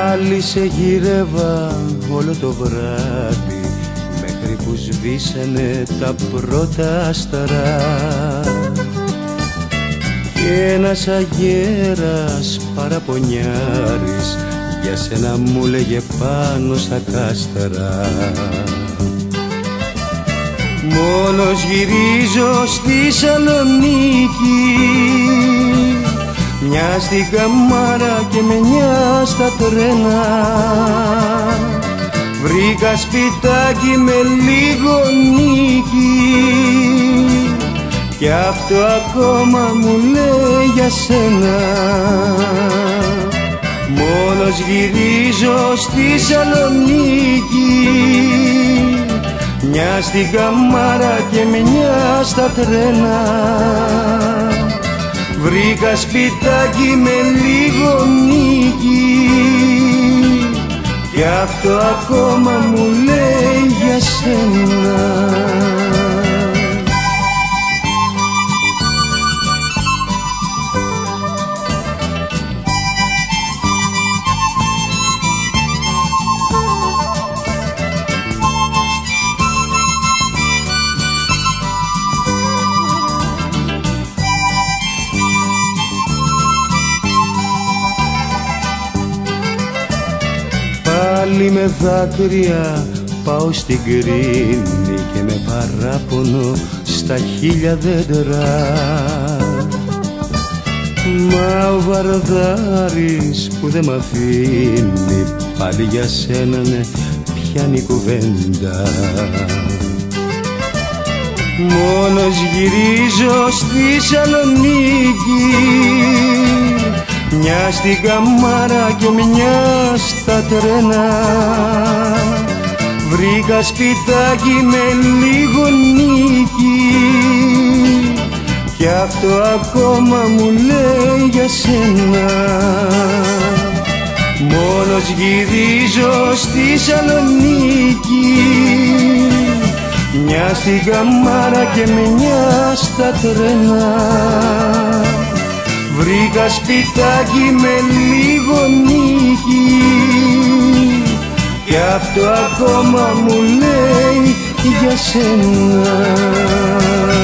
Πάλι σε γύρευα όλο το βράδυ μέχρι που σβήσανε τα πρώτα άστερα και ένας αγέρας παραπονιάρης για σένα μου λέγε πάνω στα κάστερα. Μόνος γυρίζω στη Σαλονίκη, μια στην Καμάρα και με μια στα τρένα. Βρήκα σπιτάκι με λίγο νίκη κι αυτό ακόμα μου λέει για σένα. Μόνος γυρίζω στη Σαλονίκη, μια στην Καμάρα και μια στα τρένα. Βρήκα σπιτάκι με λίγο νίκη κι αυτό ακόμα μου λέει για σένα. Πάλι με δάκρυα πάω στην Κρίνη και με παράπονο στα χίλια δέντρα. Μα ο βαρδάρης που δεν μ' αφήνει πάλι για σένα ναι πιάνει κουβέντα. Μόνος γυρίζω στη Σαλονίκη, μια στην Καμάρα και μια στα τρένα. Βρήκα σπιτάκι με λίγο νίκη κι αυτό ακόμα μου λέει για σένα. Μόνος γυρίζω στη Σαλονίκη, μια στην Καμάρα και μια στα τρένα. Βρήκα σπιτάκι με λίγο νίκη κι αυτό ακόμα μου λέει για σένα.